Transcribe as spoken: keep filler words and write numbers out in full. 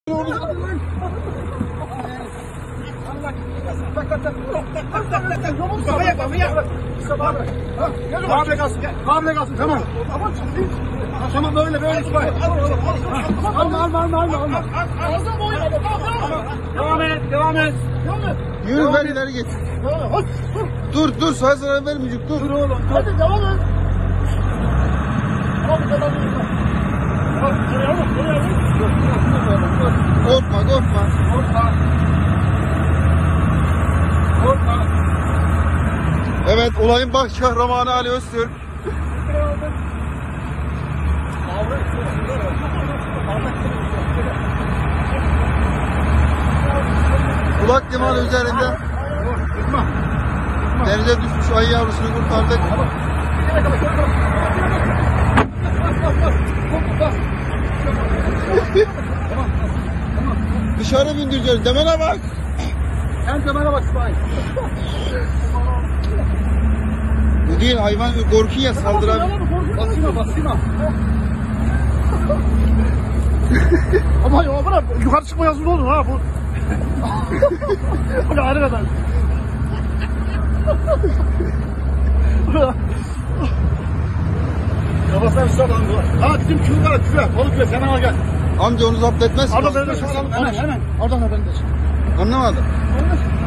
Kable kalsın, kable kalsın, tamam. Tamam, böyle böyle İsmail. Alma, alma, alma, alma, alma. Devam et, devam et. Yürü, ver ileri git. Dur, dur, sana zarar vermeyecek, dur. Dur oğlum, hadi devam et. Korkma, korkma. Korkma. Korkma. Evet, olayın baş kahramanı Ali Öztürk. Kulak limanı üzerinde denize düşmüş ayı yavrusunu kurtardık. Dışarı bindireceğiz. Demene bak. Sen demene bak İsmail. Bu değil, hayvan korkuyor ya, saldırabilir. Basma, basma. Ama ya bırak, yukarı çıkma yazılı olur ha bu. Bu ne ayrı kadar. Kafasına sıra lan bu. Ha bizim küve var, küve. Balık küve, hemen al gel. Amca onu zapt etmez. Orada beni de çağıralım. Hemen, hemen. Oradan da beni de çağır. Anlamadım.